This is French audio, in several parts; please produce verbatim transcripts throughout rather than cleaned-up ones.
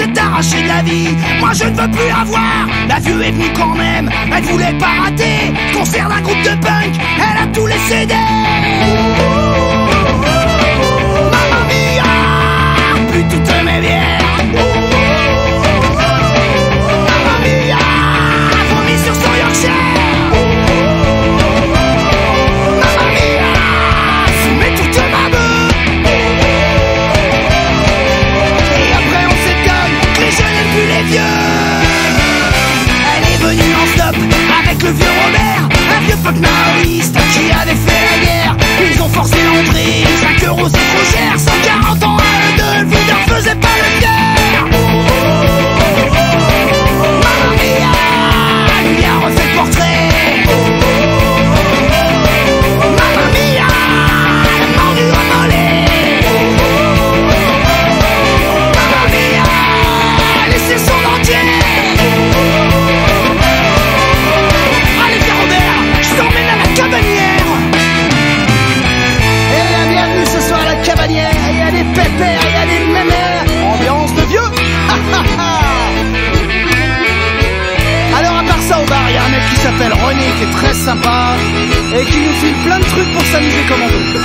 de t'arracher de la vie. Moi je ne veux plus avoir. La vue est venue quand même, elle voulait pas rater. Concert d'un groupe de punk, elle a tous les C D. Mamma mia, plus toutes mes bières. Mamma mia, vomi sur son Yorkshire. Mamma mia, soumet toute ma beuh. Et après on s'étonne que les jeunes n'aiment plus les vieux. Elle est venue en stop avec le vieux Robert, un vieux fuck maoïste qui avait fait la guerre. Ils ont forcé l'entrée, cinq euros c'est trop cher. Cent quarante ans à eux deux, le videur faisait pas le fier. Mamma mia, lui a refait le portrait. Mamma mia, elle a mordu un mollet. Mamma mia, elle a laissé son dentier. Allez viens Robert, je t'emmène à la cabanière. Et bien bienvenue ce soir à la cabanière. Il y a des pépères, il y a des mémères. Ambiance de vieux. Alors à part ça au bar, il y a un mec qui s'appelle René qui est très sympa et qui nous file plein de trucs pour s'amuser comme on veut.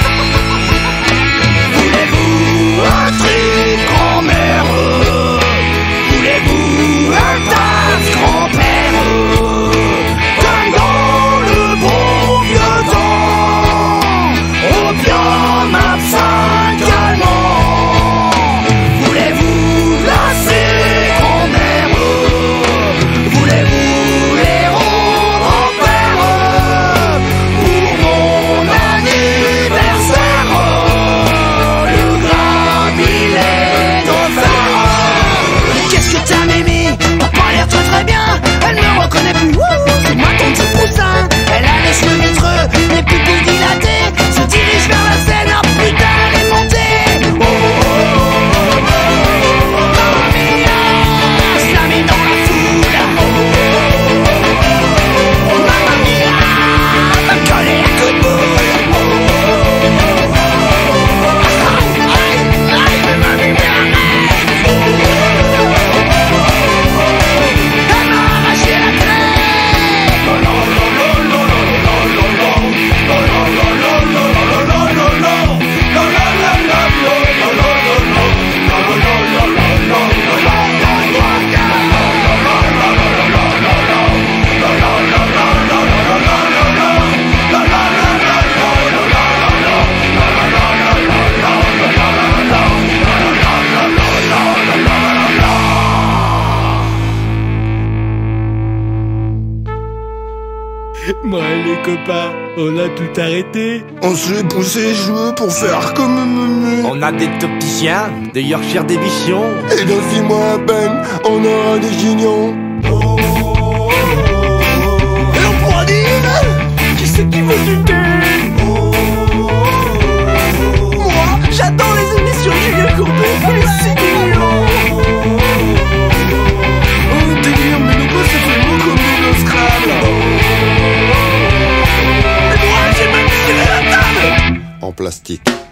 Voulez-vous un trip grand-mère? Voulez-vous un tas grand-père? Comme dans le bon vieux temps, opium, absinthe, calmant. Voulez-vous lasser grand-mère? Voulez-vous les grand-père? Pour mon anniversaire, le gramme il est d'enfer. Qu'est-ce que t'as mémé? T'as pas l'air très très bien. Elle me reconnaît plus. Wouh, c'est moi ton petit poussin. Elle a les cheveux vitreux, les pupilles dilatées, se dirige vers la scène. Ah putain, elle est montée. Oh, oh, oh, oh, oh, oh. Mamma mia, slamée dans la foule. Oh, oh, oh, oh. Mamma mia, m'a collé à coups de boule. Oh, oh, oh, oh. Aïe, aïe, aïe, mamma mia. Oh, oh, oh, oh. Elle m'a arraché la crête. Oh, oh, oh, oh, oh, oh, oh, oh, oh. Moi les copains, on a tout arrêté. On s'est poussé les cheveux pour faire comme mamie. On a des opticiens de Yorkshire d'édition. Et dans six mois à peine, on aura des gignons. Et on pourra dire qui c'est qui veut du thé. Moi, j'adore les émissions de Julien Courbet. C'est mignon. Oh délire, mais le boss ça fait beau comme le Scrabble. Et moi, j'ai même tiré la table. En plastique.